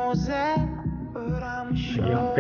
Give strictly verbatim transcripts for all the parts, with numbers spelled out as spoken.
knows that, but I'm sure.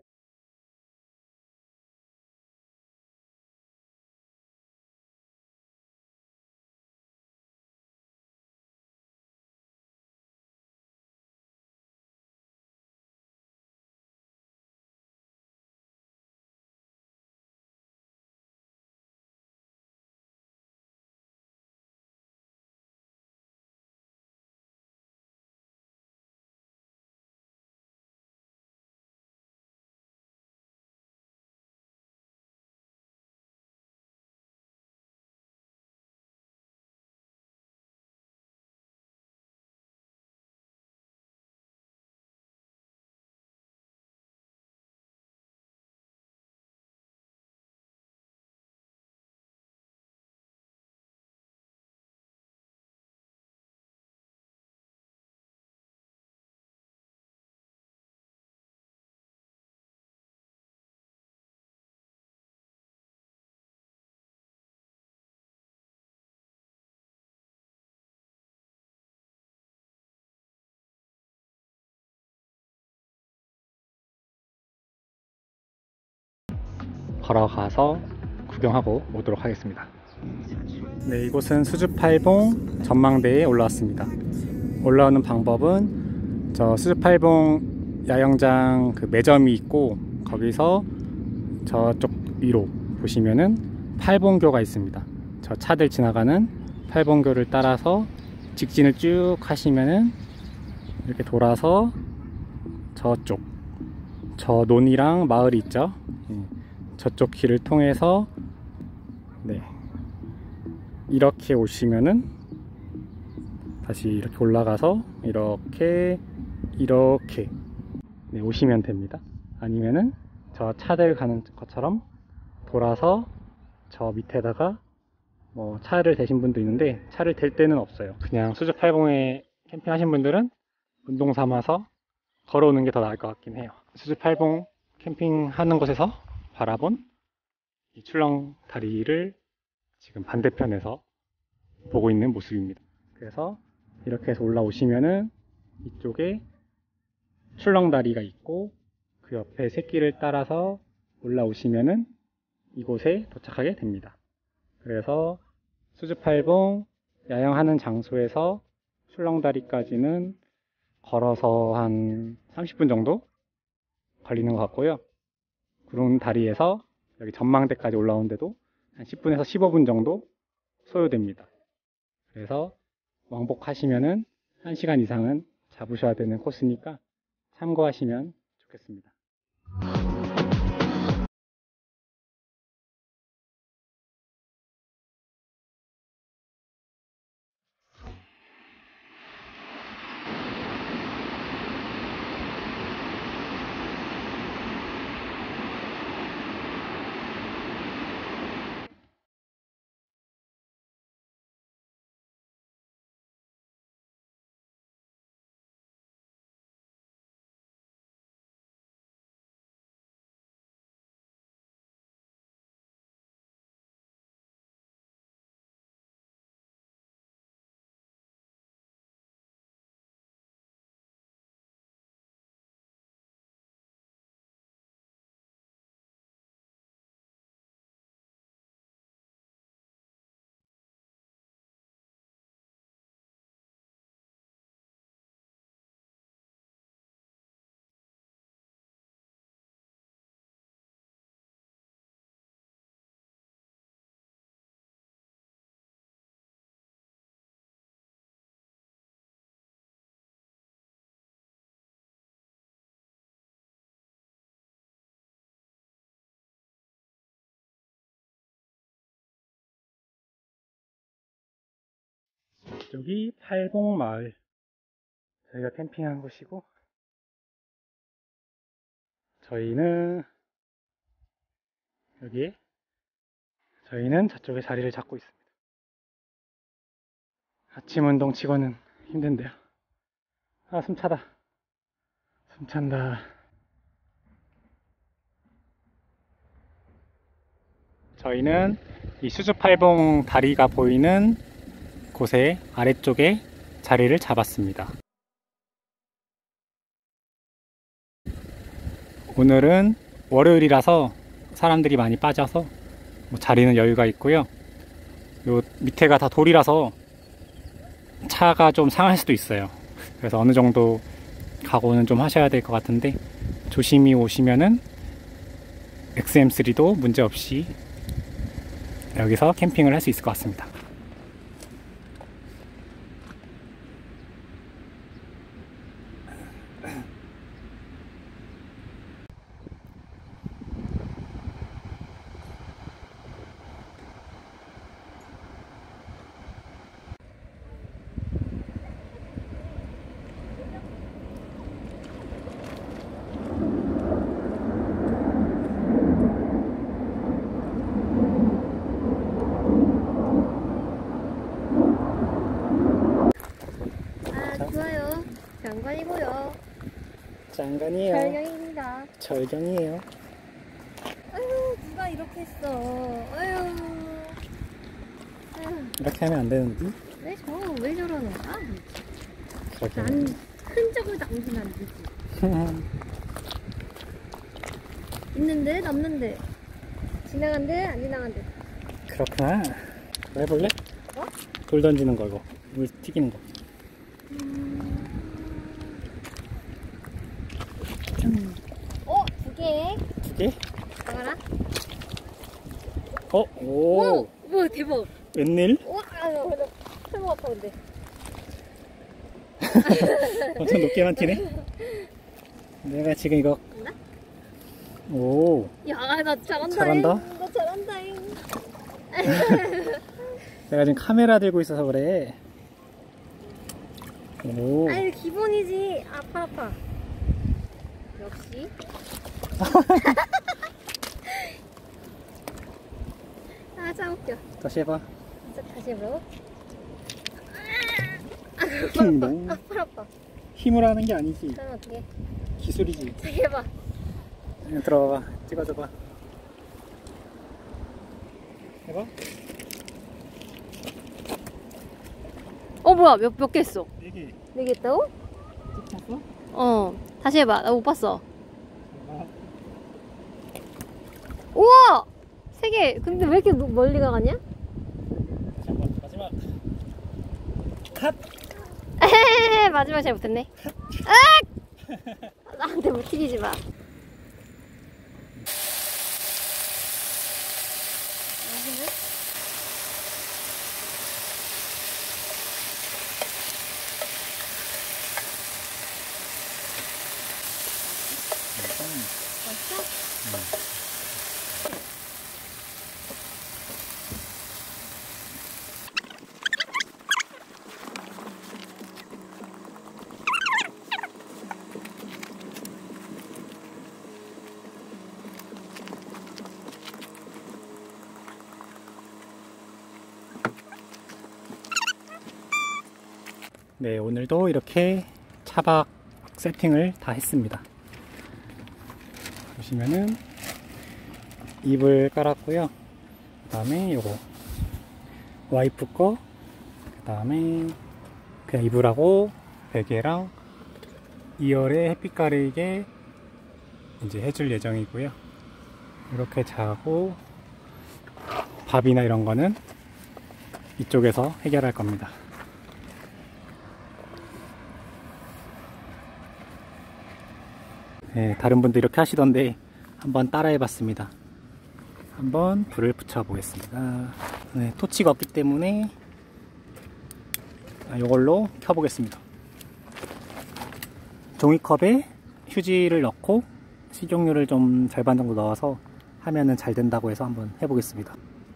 걸어가서 구경하고 오도록 하겠습니다. 네, 이곳은 수주팔봉 전망대에 올라왔습니다. 올라오는 방법은 저 수주팔봉 야영장 그 매점이 있고, 거기서 저쪽 위로 보시면은 팔봉교가 있습니다. 저 차들 지나가는 팔봉교를 따라서 직진을 쭉 하시면은 이렇게 돌아서 저쪽 저 논이랑 마을이 있죠. 저쪽 길을 통해서 네, 이렇게 오시면은 다시 이렇게 올라가서 이렇게 이렇게 네, 오시면 됩니다. 아니면은 저 차들 가는 것처럼 돌아서 저 밑에다가 뭐 차를 대신 분도 있는데, 차를 댈 때는 없어요. 그냥 수주팔봉에 캠핑하신 분들은 운동 삼아서 걸어오는 게 더 나을 것 같긴 해요. 수주팔봉 캠핑하는 곳에서 바라본 이 출렁 다리를 지금 반대편에서 보고 있는 모습입니다. 그래서 이렇게 해서 올라오시면은 이쪽에 출렁 다리가 있고, 그 옆에 새길을 따라서 올라오시면은 이곳에 도착하게 됩니다. 그래서 수주팔봉 야영하는 장소에서 출렁다리까지는 걸어서 한 삼십 분 정도 걸리는 것 같고요. 구름다리에서 여기 전망대까지 올라오는데도 한 십 분에서 십오 분 정도 소요됩니다. 그래서 왕복하시면은 한 시간 이상은 잡으셔야 되는 코스니까 참고하시면 좋겠습니다. 여기 팔봉마을, 저희가 캠핑한 곳이고, 저희는 여기에 저희는 저쪽에 자리를 잡고 있습니다. 아침 운동 치고는 힘든데요. 아, 숨차다. 숨찬다. 저희는 이 수주팔봉 다리가 보이는 곳의 아래쪽에 자리를 잡았습니다. 오늘은 월요일이라서 사람들이 많이 빠져서 뭐 자리는 여유가 있고요. 요 밑에가 다 돌이라서 차가 좀 상할 수도 있어요. 그래서 어느 정도 각오는 좀 하셔야 될 것 같은데, 조심히 오시면은 엑스엠 쓰리도 문제없이 여기서 캠핑을 할 수 있을 것 같습니다. 좋아요. 장관이고요. 장관이에요. 절경입니다. 절경이에요. 아유, 누가 이렇게 했어. 아유. 아유. 이렇게 하면 안 되는데? 왜 저, 왜 저러는 거야? 그러게. 난 흔적을 남기면 안 되지. 있는데, 남는데. 지나간대, 안 지나간대. 그렇구나. 그거 해볼래? 뭐? 돌 던지는 거, 이거. 물 튀기는 거. 음. 어, 두 개. 두 개? 나가라. 어? 오! 오! 우와, 대박. 웬일? 우와, 아유, 나 탈모 같아, 근데. 엄청 높게만 튀네? 내가 지금 이거. 나? 오. 야, 나 잘한다. 잘한다? 나 잘한다. 내가 지금 카메라 들고 있어서 그래. 오. 아유, 기본이지. 아파, 아파. 역시. 아, 참 웃겨. 다시 해봐. 진짜 다시 해보라고? 킹동. 아파, 아파. 힘으로 하는 게 아니지. 그럼 어떡해? 기술이지. 다시 해봐. 그냥 들어봐봐. 찍어줘봐. 해봐. 어, 뭐야? 몇, 몇 개 했어? 네 개. 네 개 했다고? 찍혔어? 어. 다시 해봐. 나 못 봤어. 우와! 세 개. 근데 왜 이렇게 노- 멀리 가갔냐? 잠깐 마지막. 컷. 에헤헤, 마지막 잘 못했네. 아! 나한테 못 튀기지 마. 맛있네? 맛있어? 네, 오늘도 이렇게 차박 세팅을 다 했습니다. 보시면은 이불 깔았고요. 그 다음에 요거 와이프 거, 그 다음에 그냥 이불하고 베개랑 이 열에 햇빛 가리게 이제 해줄 예정이고요. 이렇게 자고 밥이나 이런 거는 이쪽에서 해결할 겁니다. 네, 다른 분도 이렇게 하시던데 한번 따라 해봤습니다. 한번 불을 붙여 보겠습니다. 네, 토치가 없기 때문에 이걸로 켜보겠습니다. 종이컵에 휴지를 넣고 식용유를 좀 절반 정도 넣어서 하면은 잘 된다고 해서 한번 해보겠습니다.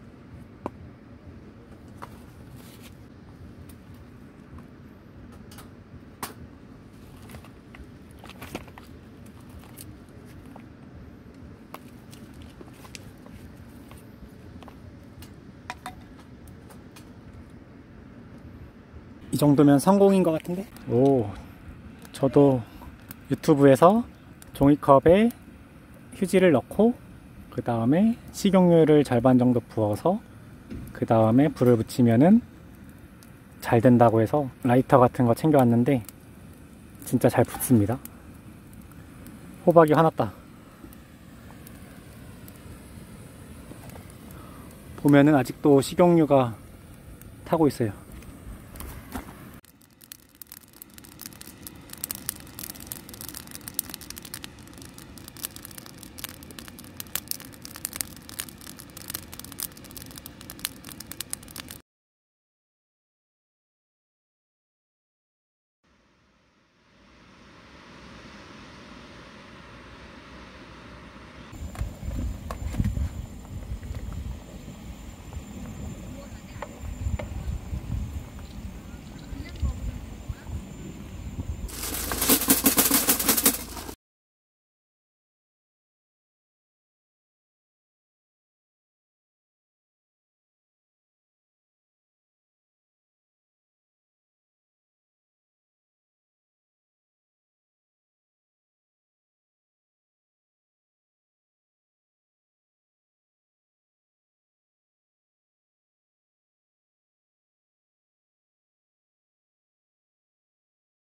이 정도면 성공인 것 같은데? 오, 저도 유튜브에서 종이컵에 휴지를 넣고 그 다음에 식용유를 절반 정도 부어서 그 다음에 불을 붙이면은 잘 된다고 해서 라이터 같은 거 챙겨왔는데 진짜 잘 붙습니다. 호박이 화났다. 보면은 아직도 식용유가 타고 있어요.